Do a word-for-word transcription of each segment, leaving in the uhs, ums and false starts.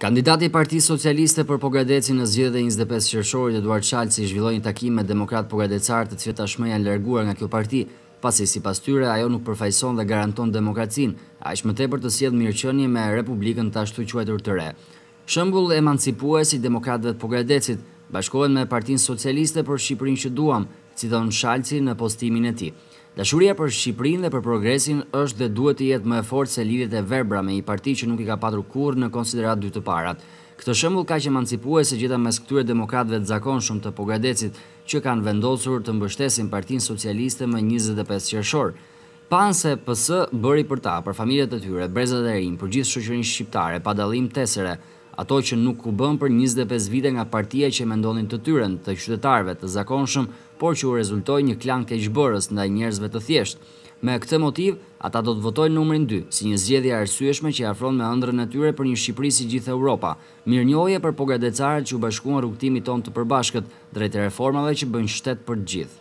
Kandidati i Partisë Socialiste për Pogradecin në zgjedhjet e njëzet e pesë qershorit Eduard Shalci zhvilloi një takim me demokrat pogradecar të cilët tashmë janë larguar nga kjo parti, pasi sipas tyre ajo nuk përfaqëson dhe garanton demokracinë, aq më tepër të sjellë mirëqenie me Republikën të ashtu quajtur të re. Shembull emancipues i demokratëve të Pogradecit bashkohen me Partinë Socialiste për Shqipërinë që duam, citon Shalci në postimin e tij. Dashuria për Shqipërinë dhe për progresin është dhe duhet të jetë më e fortë se lidhjet e verbra me një parti që nuk i ka patur kurrë në konsiderat dy të parat. Këtë shembull kaq emancipues se gjeta mes këtyre demokratëve të zakonshëm të Pogradecit që kanë vendosur të mbështesin Partinë Socialiste më njëzet e pesë qershor. Panë se P S bëri për ta, për familjet e tyre, brezat e rinj, për gjithë shoqërinë shqiptare, pa dallim tesere, ato që nuk u bën për njëzet e pesë vite nga partia që mendonin të tyren, të qytetarëve të zakonshëm, por që u rezultoi një klan keqbërës ndaj njerëzve të thjeshtë. Me këtë motiv, ata do të votojnë numrin dy, si një zgjedhje e arsyeshme që i afron me ëndrrën e tyre për një Shqipëri si gjithë Europa. Mirënjohje për pogradecarët që u bashkuan rrugtimit tonë të përbashkët drejt reformave që bëjnë shtet për të gjithë.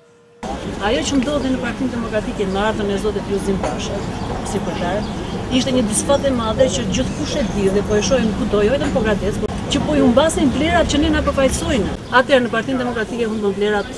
Ajo që ndodhi në Partinë Demokratike në ardhmën e zotit Lulzim Basha, si kryetare, ishte një disfat e madhe që gjithkush e di dhe po e shohim kudo, jo vetëm Pogradec, që po i humbasin vlerat që ne na përfaqësojnë. Atëherë në Partinë Demokratike humbën vlerat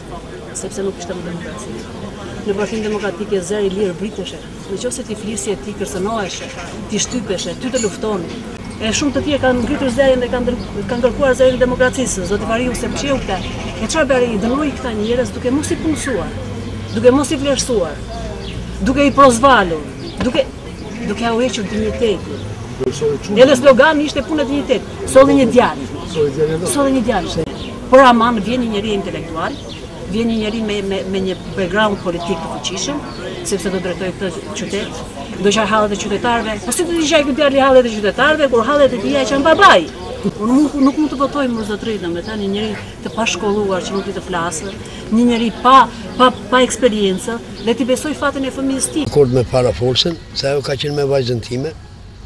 sepse nuk ishte më demokraci. Në Partinë Demokratike zëri i lirë briteshe. Nëse ti flisje, ti kërcënoheshe, ti shtypeshe, ty të luftonin. E shumë të tjerë kanë ngritur zërin dhe kanë kanë kërkuar zërin e demokracisë. Zoti Variu se pëlqeu këta. E çfarë bëri? I dënoi këta njerëz duke mos i punësuar, duke mos i vlerësuar, duke i prozvalur, duke duke u hequr dinjitetin. Edhe slogani ishte punë e dinjitet. Solli një djalë. Solli një djalë. Por aman vjen një njeri intelektual, vjen një njeri me, me, me një background politik të fuqishëm, sepse do drejtoj këtë qytet, do qaj hallet e qytetarëve. Po si do të qaj këtë djalë hallet e qytetarëve, kur hallet e tij që janë babai. Unë nuk, nuk mund të votoj më zotërit, me ta një njeri të pashkolluar që nuk di të flasë, një njeri pa, pa, pa eksperiencë, dhe t'i besoj fatin e fëmijës tij. Kord me para folsen, se ajo ka qenë me vajzën time,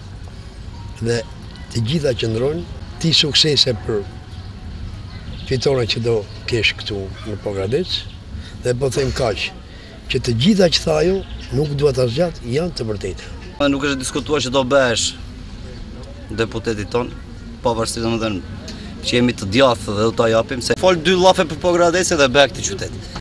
dhe të gjitha qëndrojnë, ti suksese për fitore që do kesh këtu në Pogradec, dhe po them kaq, që të gjitha që tha ajo, nuk duhet asgjat, janë të vërtetë. Nuk është diskutuar që do bëhesh deputetit ton, pavarësisht domethënë që jemi të djathtë dhe do ta japim, se fol dy llafe për Pogradecin dhe bëj këtë qytet.